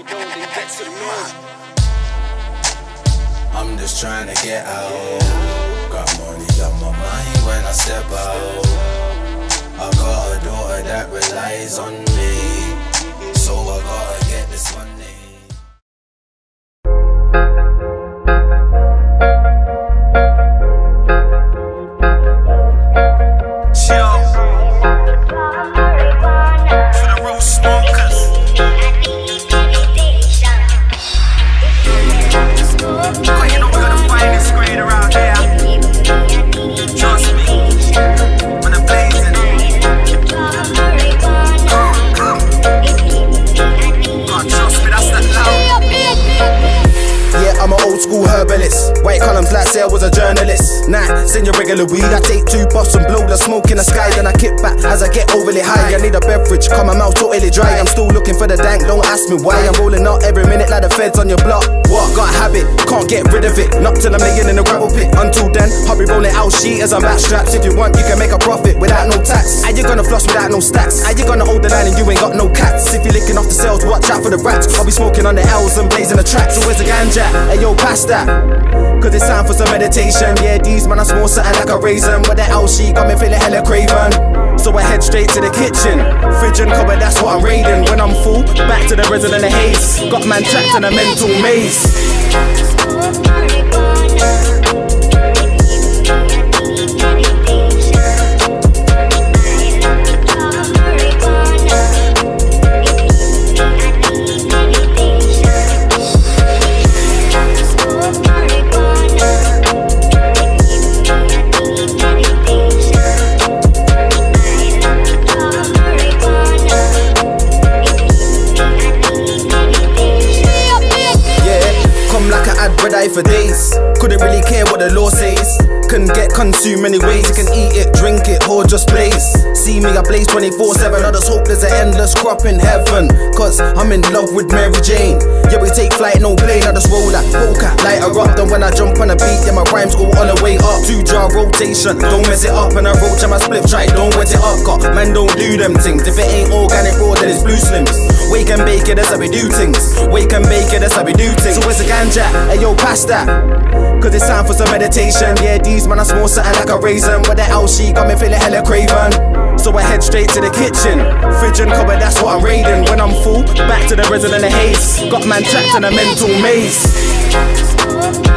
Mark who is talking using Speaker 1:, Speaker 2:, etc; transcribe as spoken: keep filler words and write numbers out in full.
Speaker 1: I'm just trying to get out. Got money on my mind when I step out. I got a daughter that relies on me, so I gotta get this money.
Speaker 2: School herbalist, white columns like say I was a journalist. Nah, send your regular weed, I take two puffs and blow the smoke in the sky. Then I kick back as I get overly high. I need a beverage, cut my mouth totally dry. I'm still looking for the dank, don't ask me why. I'm rolling out every minute like the feds on your block. What? Got a habit, can't get rid of it. Not till I'm laying in the gravel pit. Until then, I'll be rolling out sheeters and back straps. If you want, you can make a profit without no tax. How you gonna floss without no stacks? How you gonna hold the line and you ain't got no cats? If you're licking off the cells, watch out for the rats. I'll be smoking on the L's and blazing the tracks. So where's the ganja? Hey yo, pass that. Cause it's time for some meditation. Yeah, these man are small, something like a raisin. But the L she got me feeling hella craven. So I head straight to the kitchen. Fridge and cupboard, that's what I'm raiding. When I'm full, back to the resin and the haze. Got man trapped in a mental maze. For days, couldn't really care what the law says. Can get consumed many ways. You can eat it, drink it, or just blaze. See me, I blaze twenty-four seven. Others hope there's an endless crop in heaven. Cause I'm in love with Mary Jane. Yeah, we take flight, no plane. I just roll like poker, light her up. Then when I jump on a beat, yeah, my rhymes go all the way up. Two jar rotation, don't mess it up. And I roach on my split, try, don't wet it up. Got man, don't do them things. If it ain't organic raw, then it's blue slims. Wake and bake it, that's how we do things. Wake and bake it, that's how we do things. So where's the ganja? Hey yo, pass that. Cause it's time for some meditation. Yeah, these man are small, something like a raisin. But the L she got me feeling hella craven. So I head straight to the kitchen. Fridge and cupboard, that's what I'm raiding. When I'm full, back to the resin and the haze. Got man trapped in a mental maze.